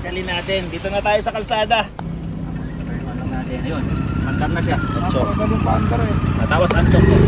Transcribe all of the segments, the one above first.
Pasyalin natin. Dito na tayo sa kalsada. Turn on lang natin. Ayun. Andar na siya. Anchok. Tapos anchok po.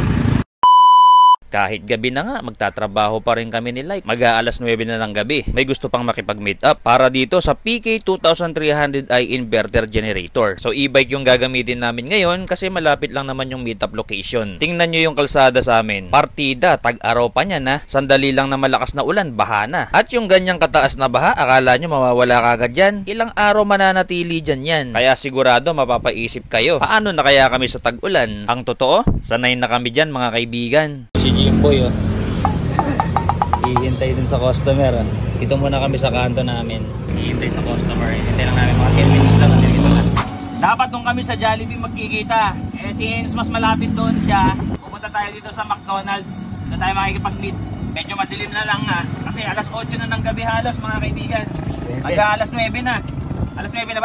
Kahit gabi na nga, magtatrabaho pa rin kami ni Like. Mag-aalas 9 na ng gabi. May gusto pang makipag-meet up para dito sa PK2300i inverter generator. So e-bike yung gagamitin namin ngayon kasi malapit lang naman yung meet up location. Tingnan nyo yung kalsada sa amin. Partida, tag-araw pa niya na. Sandali lang na malakas na ulan, baha na. At yung ganyang kataas na baha, akala nyo mawawala kagad yan. Ilang araw mananatili dyan yan. Kaya sigurado mapapaisip kayo, paano na kaya kami sa tag-ulan? Ang totoo, sanay na kami dyan mga kaibigan. Si Jimboy oh. Hihintay din sa customer oh. Dito muna kami sa kanto namin. Hihintay sa customer. Hihintay lang namin mga 10 minutes lang. Dapat nung kami sa Jollibee magkikita. Eh since mas malapit doon siya, pupunta tayo dito sa McDonald's. Doon tayo makikipag-meet. Medyo madilim na lang ha. Kasi alas 8 na ng gabi halos mga kaibigan. Alas 9 na. Alas 9 na ba?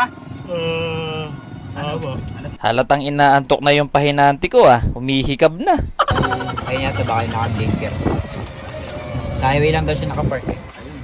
Halatang inaantok na yung pahinanti ko ah. Humihikab na. Kaya yata baka yung naka-blinker. Sa highway lang daw siya nakapark eh.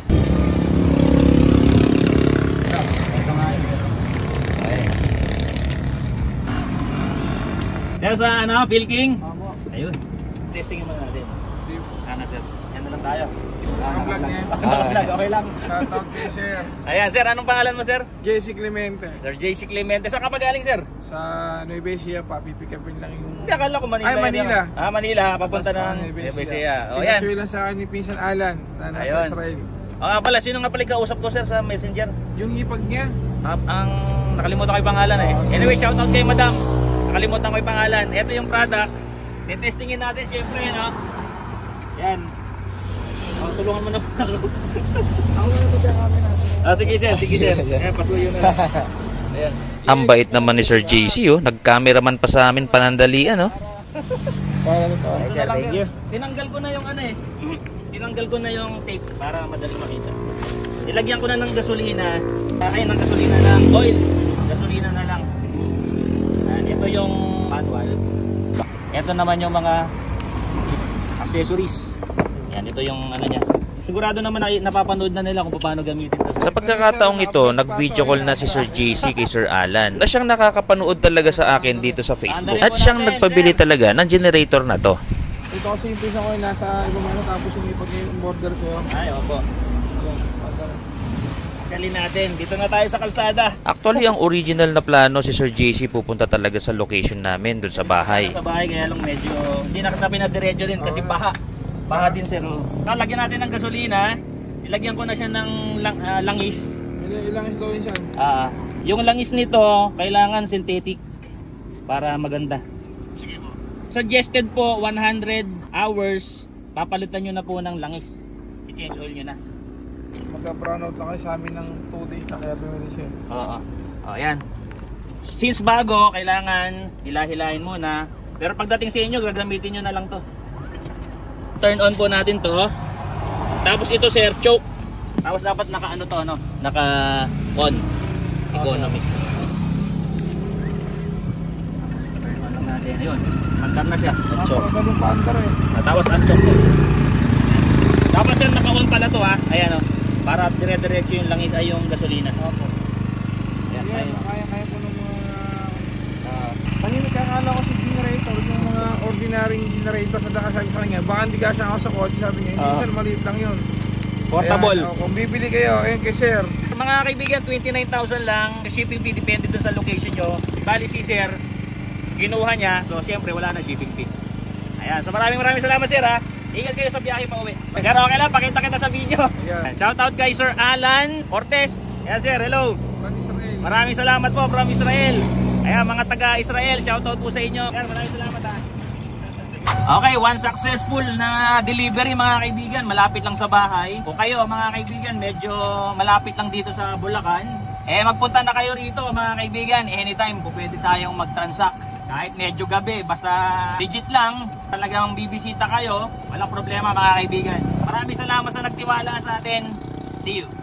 Sir sa ano, Pilking? Ayun. Testingin mo natin. Ano sir? Yan na lang tayo. Vlog niya. Okay lang. Shoutout kay sir. Ayan sir, anong pangalan mo sir? JC Clemente. Sir JC Clemente. Saan ka magaling sir? Sa Nueva Ecija pa, pipikapin lang yung... Hindi, akala ko Manila. Ay, Manila. Manila, papunta ng Nueva Ecija. O yan. Pinasuwi lang sa akin ni Pinsan Alan na nasa Israel. Pala, sino nga pala kausap ko sir sa messenger? Yung hipag niya. Ang nakalimutan ko yung pangalan eh. Anyway, shoutout kay madam. Nakalimutan ko yung pangalan. Ito yung product. Testingin natin siyempre no. Yan. Tulungan mo na po. Ako na ito siya kami natin. Sige sir, sige sir. Pasuyo na. Ayan. Ang bait naman ni Sir JC oh. Nag-cameraman pa sa amin panandalian oh. Sir, thank you. Tinanggal ko na yung ano eh. Tinanggal ko na yung tape para madaling makita. Ilagyan ko na ng gasolina. Ay, ng gasolina lang. Oil. Gasolina na lang. Ito yung manual. Ito naman yung mga accessories. Yan, ito yung ano niya. Sigurado naman napapanood na nila kung paano gamitin ito. Sa pagkakataong ito, nag-video call na si Sir JC kay Sir Alan na siyang nakakapanood talaga sa akin dito sa Facebook. At siyang nagpabili talaga ng generator na to. Ito kasi yung pisa ko yung nasa ibang ano tapos yung ipag-border sa'yo. Ay, opo. Pasyalin natin. Dito na tayo sa kalsada. Actually, ang original na plano si Sir JC pupunta talaga sa location namin doon sa bahay. Sa bahay kaya lang medyo hindi na kita pinadiretso rin kasi baha. Baha din sir. Lagyan natin ng gasolina. Ilagyan ko na siya ng langis. Ilang is gawin siya? Yung langis nito kailangan synthetic para maganda. Sige po. Suggested po 100 hours papalitan nyo na po ng langis. I-change oil nyo na. Magka-brownout lang kayo sa amin ng 2 days na kaya bumili siya. Oo. Ayan. Since bago, kailangan hilahilahin muna. Pero pagdating sa inyo, gagamitin nyo na lang to. Turn on po natin to. Tapos ito sir, choke. Tapos dapat naka-ano to, no? Naka-on. Economy. Turn on lang natin. Ayun. Andar na siya. Choke. Tapos unchoke to. Tapos sir, naka-on pala to ha. Ayan o. Para dire-diretso yung langis ay yung gasolina. Opo. Yan, kaya po ng mga... Kanina kakala ko si generator, yung mga ordinaryong generator sa sabi sa kanya. Baka hindi kasya ako sa kotse, sabi niya. Hindi sir, maliit lang yun. Portable. Kaya, kung bibili kayo, ayun kay sir. Mga kaibigan, 29,000 lang. Shipping fee depende dun sa location nyo. Bali si sir, kinuha niya. So siyempre wala na shipping fee. Ayan, so maraming salamat sir ha. Ingat kayo sa biyahe pa uwi. Pero okay lang, pakita kita sa video. Yeah. Shout out kay Sir Alan Cortez. Ayan sir, hello. Maraming salamat po from Israel. Ayan, mga taga-Israel, shout out po sa inyo. Ayan, maraming salamat ha. Okay, one successful na delivery mga kaibigan. Malapit lang sa bahay. Kung kayo mga kaibigan, medyo malapit lang dito sa Bulacan, magpunta na kayo rito mga kaibigan. Anytime, pwede tayong mag-transact. Kahit medyo gabi, basta legit lang, talagang bibisita kayo, walang problema mga kaibigan. Maraming salamat sa nagtiwala sa atin. See you!